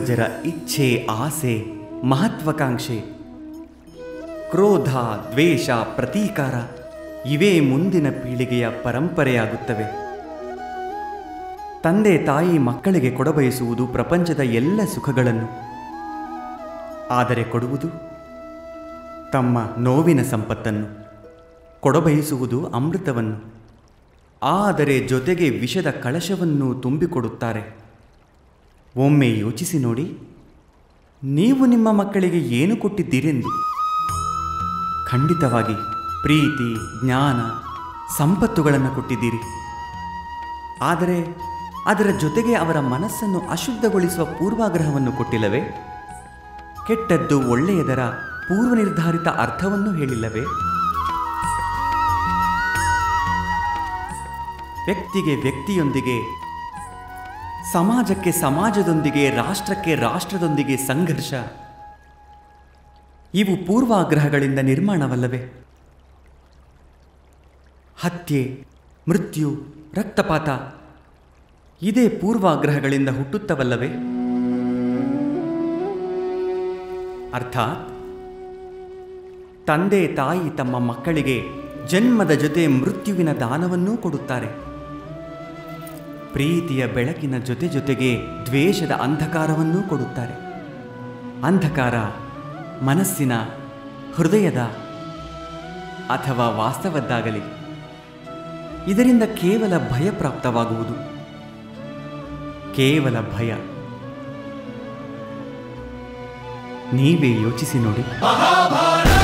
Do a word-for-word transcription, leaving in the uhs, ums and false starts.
ಪೂರ್ವಜರ ಇಚ್ಛೆ, ಆಸೆ, ಮಹತ್ವಾಕಾಂಕ್ಷೆ, ಕ್ರೋಧ, ದ್ವೇಷ, ಪ್ರತೀಕಾರ ಇವೇ ಮುಂದಿನ ಪೀಳಿಗೆಯ ಪರಂಪರೆಯಾಗುತ್ತವೆ. ತಂದೆ ತಾಯಿ ಮಕ್ಕಳಿಗೆ ಕೊಡಬಯಸುವುದು ಪ್ರಪಂಚದ ಎಲ್ಲ ಸುಖಗಳನ್ನು, ಆದರೆ ಕೊಡುವುದು ತಮ್ಮ ನೋವಿನ ಸಂಪತ್ತನ್ನು. ಕೊಡಬಯಸುವುದು ಅಮೃತವನ್ನು, ಆದರೆ ಜೊತೆಗೆ ವಿಷದ ಕಳಶವನ್ನು ತುಂಬಿಕೊಡುತ್ತಾರೆ. ಒಮ್ಮೆ ಯೋಚಿಸಿ ನೋಡಿ, ನೀವು ನಿಮ್ಮ ಮಕ್ಕಳಿಗೆ ಏನು ಕೊಟ್ಟಿದ್ದೀರೆಂದು. ಖಂಡಿತವಾಗಿ ಪ್ರೀತಿ, ಜ್ಞಾನ, ಸಂಪತ್ತುಗಳನ್ನು ಕೊಟ್ಟಿದ್ದೀರಿ. ಆದರೆ ಅದರ ಜೊತೆಗೆ ಅವರ ಮನಸ್ಸನ್ನು ಅಶುದ್ಧಗೊಳಿಸುವ ಪೂರ್ವಾಗ್ರಹವನ್ನು ಕೊಟ್ಟಿಲ್ಲವೇ? ಕೆಟ್ಟದ್ದು ಒಳ್ಳೆಯದರ ಪೂರ್ವನಿರ್ಧಾರಿತ ಅರ್ಥವನ್ನು ಹೇಳಿಲ್ಲವೇ? ವ್ಯಕ್ತಿಗೆ ವ್ಯಕ್ತಿಯೊಂದಿಗೆ, ಸಮಾಜಕ್ಕೆ ಸಮಾಜದೊಂದಿಗೆ, ರಾಷ್ಟ್ರಕ್ಕೆ ರಾಷ್ಟ್ರದೊಂದಿಗೆ ಸಂಘರ್ಷ ಇವು ಪೂರ್ವಾಗ್ರಹಗಳಿಂದ ನಿರ್ಮಾಣವಲ್ಲವೇ? ಹತ್ಯೆ, ಮೃತ್ಯು, ರಕ್ತಪಾತ ಇದೇ ಪೂರ್ವಾಗ್ರಹಗಳಿಂದ ಹುಟ್ಟುತ್ತವಲ್ಲವೇ? ಅರ್ಥಾತ್ ತಂದೆ ತಾಯಿ ತಮ್ಮ ಮಕ್ಕಳಿಗೆ ಜನ್ಮದ ಜೊತೆ ಮೃತ್ಯುವಿನ ದಾನವನ್ನೂ ಕೊಡುತ್ತಾರೆ. ಪ್ರೀತಿಯ ಬೆಳಕಿನ ಜೊತೆ ಜೊತೆಗೆ ದ್ವೇಷದ ಅಂಧಕಾರವನ್ನೂ ಕೊಡುತ್ತಾರೆ. ಅಂಧಕಾರ ಮನಸ್ಸಿನ, ಹೃದಯದ ಅಥವಾ ವಾಸ್ತವದ್ದಾಗಲಿ, ಇದರಿಂದ ಕೇವಲ ಭಯ ಪ್ರಾಪ್ತವಾಗುವುದು. ಕೇವಲ ಭಯ. ನೀವೇ ಯೋಚಿಸಿ ನೋಡಿ.